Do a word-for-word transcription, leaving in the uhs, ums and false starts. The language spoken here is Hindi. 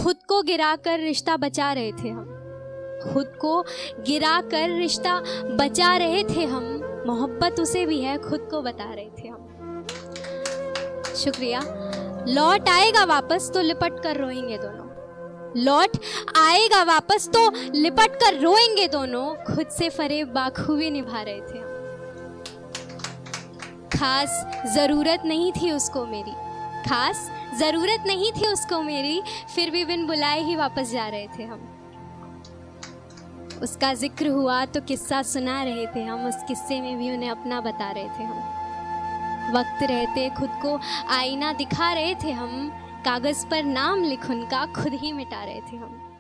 खुद को गिराकर रिश्ता बचा रहे थे हम, खुद को गिराकर रिश्ता बचा रहे थे हम। मोहब्बत उसे भी है, खुद को बता रहे थे हम। शुक्रिया। लौट आएगा वापस तो लिपट कर रोएंगे दोनों, लौट आएगा वापस तो लिपट कर रोएंगे दोनों। खुद से फरेब बाखूबी निभा रहे थे हम। खास जरूरत नहीं थी उसको मेरी, खास जरूरत नहीं थी उसको मेरी, फिर भी बिन बुलाए ही वापस जा रहे थे हम। उसका जिक्र हुआ तो किस्सा सुना रहे थे हम, उस किस्से में भी उन्हें अपना बता रहे थे हम। वक्त रहते खुद को आईना दिखा रहे थे हम, कागज पर नाम लिख उनका खुद ही मिटा रहे थे हम।